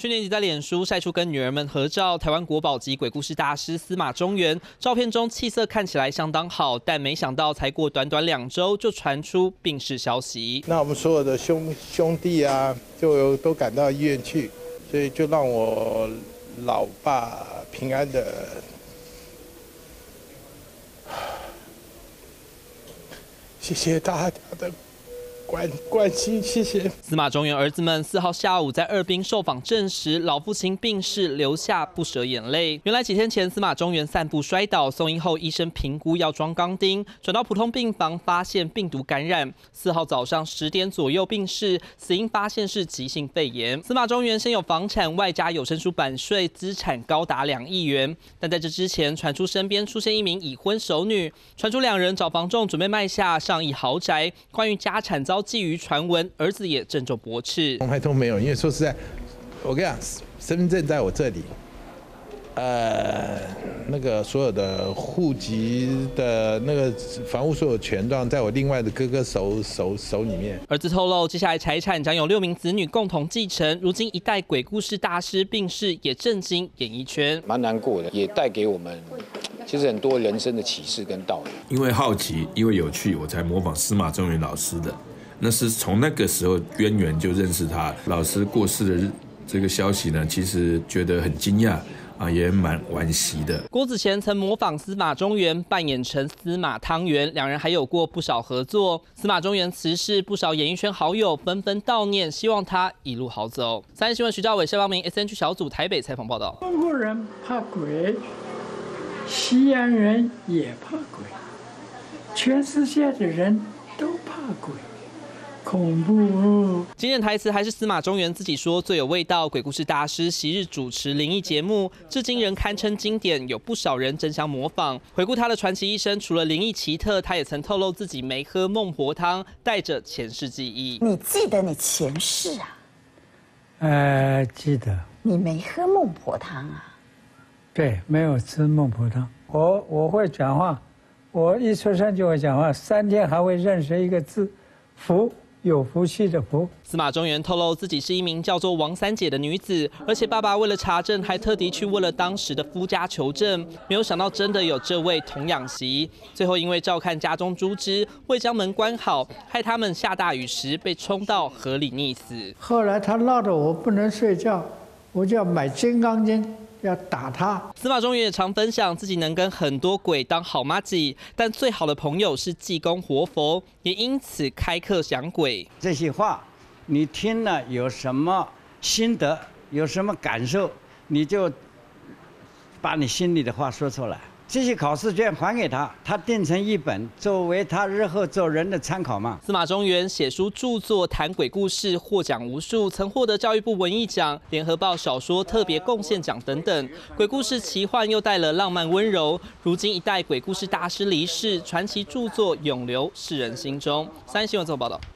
去年底在脸书晒出跟女儿们合照，台湾国宝级鬼故事大师司马中原，照片中气色看起来相当好，但没想到才过短短2周就传出病逝消息。 那我们所有的兄弟啊，就都赶到医院去，所以就让我老爸平安的。谢谢大家的关心，谢谢。 司马中原儿子们4号下午在二滨受访证实，老父亲病逝，流下不舍眼泪。原来几天前，司马中原散步摔倒，送医后医生评估要装钢钉，转到普通病房发现病毒感染。4号早上10点左右病逝，死因发现是急性肺炎。司马中原身有房产，外加有声书版税，资产高达2亿元。但在这之前，传出身边出现一名已婚熟女，传出2人找房仲准备卖下上亿豪宅。关于家产遭觊觎传闻，儿子也郑重驳斥。 从来都没有，因为说实在，我跟你讲，身份证在我这里，那个所有的户籍的那个房屋所有权状在我另外的哥哥手里面。 儿子透露，接下来财产将有6名子女共同继承。如今一代鬼故事大师病逝，也震惊演艺圈， 蛮难过的，也带给我们其实很多人生的启示跟道理。 因为好奇，因为有趣，我才模仿司马中原老师的。那是从那个时候渊源就认识他。老师过世的这个消息呢，其实觉得很惊讶啊，也蛮惋惜的。 郭子乾曾模仿司马中原扮演成司马汤圆，2人还有过不少合作。司马中原辞世，不少演艺圈好友纷纷悼念，希望他一路好走。3立新闻徐兆伟、谢邦明 SNG 小组台北采访报道。 中国人怕鬼，西安人也怕鬼，全世界的人都怕鬼。恐怖哦！ 经典台词还是司马中原自己说最有味道。鬼故事大师昔日主持灵异节目，至今仍堪称经典，有不少人争相模仿。回顾他的传奇一生，除了灵异奇特，他也曾透露自己没喝孟婆汤，带着前世记忆。 你记得你前世啊？ 记得。 你没喝孟婆汤啊？ 对，没有吃孟婆汤。我会讲话，我一出生就会讲话，3天还会认识一个字，福。有福气的福。 司马中原透露自己是一名叫做王三姐的女子，而且爸爸为了查证，还特地去问了当时的夫家求证，没有想到真的有这位童养媳。最后因为照看家中猪只，未将门关好，害他们下大雨时被冲到河里溺死。 后来他闹得我不能睡觉，我就要买金刚经。要打他。 司马中原也常分享自己能跟很多鬼当好麻吉，但最好的朋友是济公活佛，也因此开课降鬼。 这些话你听了有什么心得，有什么感受，你就把你心里的话说出来。这些考试卷还给他，他订成一本，作为他日后做人的参考嘛。 司马中原写书著作谈鬼故事，获奖无数，曾获得教育部文艺奖、联合报小说特别贡献奖等等。鬼故事奇幻又带了浪漫温柔。如今一代鬼故事大师离世，传奇著作永留世人心中。3立新闻综合报道。